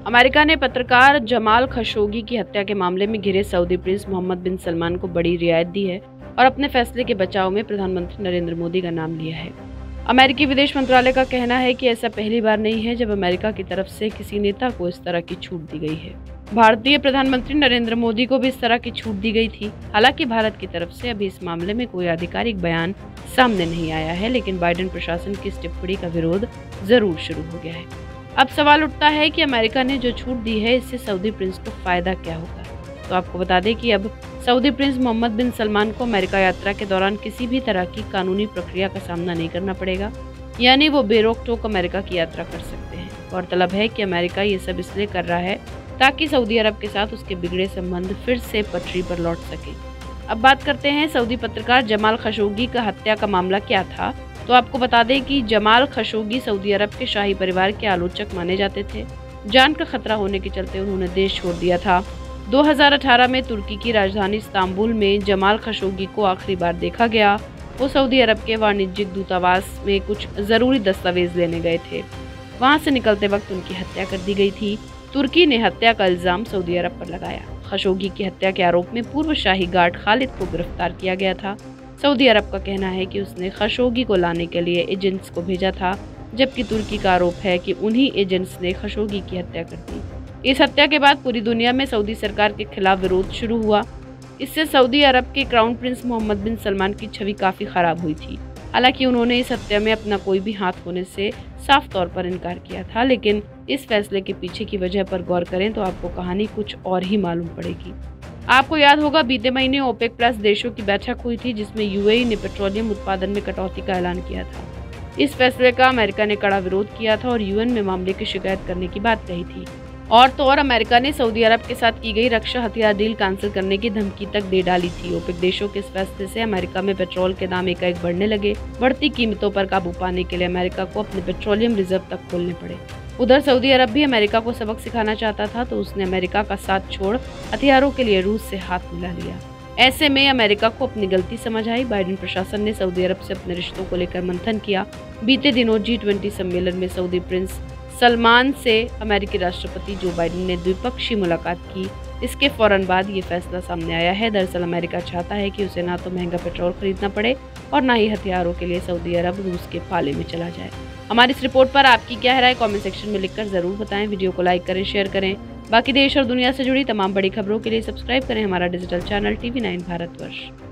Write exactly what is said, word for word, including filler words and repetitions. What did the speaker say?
America ने पत्रकार Jamal Khashoggi की हत्या के मामले में घिरे Saudi prince Mohammed bin Salman को बड़ी रियायत दी है और अपने फैसले के बचाव में प्रधानमंत्री नरेंद्र मोदी का नाम लिया है। अमेरिकी विदेश मंत्रालय का कहना है कि ऐसा पहली बार नहीं है जब अमेरिका की तरफ से किसी नेता को इस तरह की छूट दी गई है। भारतीय प्रधानमंत्री नरेंद्र मोदी को भी इस तरह की छूट दी गई थी। हालांकि भारत की तरफ से अभी इस मामले में कोई आधिकारिक बयान सामने नहीं आया है, लेकिन बाइडेन प्रशासन की इस टिप्पणी का विरोध जरूर शुरू हो गया है। अब सवाल उठता है कि अमेरिका ने जो छूट दी है इससे सऊदी प्रिंस को फायदा क्या होगा। तो आपको बता दें कि अब Saudi prince Mohammed bin Salman को अमेरिका यात्रा के दौरान किसी भी तरह की कानूनी प्रक्रिया का सामना नहीं करना पड़ेगा, यानी वो बेरोक टोक अमेरिका की यात्रा कर सकते हैं। गौरतलब है कि अमेरिका ये सब इसलिए कर रहा है ताकि सऊदी अरब के साथ उसके बिगड़े संबंध फिर से पटरी पर लौट सके। अब बात करते हैं सऊदी पत्रकार जमाल खशोगी का हत्या का मामला क्या था। तो आपको बता दें कि जमाल खशोगी सऊदी अरब के शाही परिवार के आलोचक माने जाते थे। जान का खतरा होने के चलते उन्होंने देश छोड़ दिया था। दो हज़ार अठारह में तुर्की की राजधानी इस्तांबुल में जमाल खशोगी को आखिरी बार देखा गया। वो सऊदी अरब के वाणिज्यिक दूतावास में कुछ जरूरी दस्तावेज लेने गए थे। वहां से निकलते वक्त उनकी हत्या कर दी गई थी। तुर्की ने हत्या का इल्जाम सऊदी अरब पर लगाया। खशोगी की हत्या के आरोप में पूर्व शाही गार्ड खालिद को गिरफ्तार किया गया था। सऊदी अरब का कहना है कि उसने खशोगी को लाने के लिए एजेंट्स को भेजा था, जबकि तुर्की का आरोप है कि उन्हीं एजेंट्स ने खशोगी की हत्या कर दी। इस हत्या के बाद पूरी दुनिया में सऊदी सरकार के खिलाफ विरोध शुरू हुआ। इससे सऊदी अरब के crown prince Mohammed bin Salman की छवि काफी खराब हुई थी। हालांकि उन्होंने इस हत्या में अपना कोई भी हाथ होने से साफ तौर पर इनकार किया था, लेकिन इस फैसले के पीछे की वजह पर गौर करें तो आपको कहानी कुछ और ही मालूम पड़ेगी। आपको याद होगा बीते महीने ओपेक प्लस देशों की बैठक हुई थी, जिसमें यूएई ने पेट्रोलियम उत्पादन में कटौती का ऐलान किया था। इस फैसले का अमेरिका ने कड़ा विरोध किया था और यूएन में मामले की शिकायत करने की बात कही थी। और तो और अमेरिका ने सऊदी अरब के साथ की गई रक्षा हथियार डील कैंसिल करने की धमकी तक दे डाली थी। ओपेक देशों के इस फैसले से अमेरिका में पेट्रोल के दाम एकाएक बढ़ने लगे। बढ़ती कीमतों पर काबू पाने के लिए अमेरिका को अपने पेट्रोलियम रिजर्व तक खोलने पड़े। उधर सऊदी अरब भी अमेरिका को सबक सिखाना चाहता था, तो उसने अमेरिका का साथ छोड़ हथियारों के लिए रूस से हाथ मिला लिया। ऐसे में अमेरिका को अपनी गलती समझ आई। बाइडेन प्रशासन ने सऊदी अरब से अपने रिश्तों को लेकर मंथन किया। बीते दिनों जी ट्वेंटी सम्मेलन में सऊदी प्रिंस सलमान से अमेरिकी राष्ट्रपति जो बाइडेन ने द्विपक्षीय मुलाकात की। इसके फौरन बाद ये फैसला सामने आया है। दरअसल अमेरिका चाहता है कि उसे ना तो महंगा पेट्रोल खरीदना पड़े और ना ही हथियारों के लिए सऊदी अरब रूस के पाले में चला जाए। हमारी इस रिपोर्ट पर आपकी क्या राय कमेंट सेक्शन में लिखकर जरूर बताएं। वीडियो को लाइक करें, शेयर करें। बाकी देश और दुनिया से जुड़ी तमाम बड़ी खबरों के लिए सब्सक्राइब करें हमारा digital channel TV nine Bharatvarsh.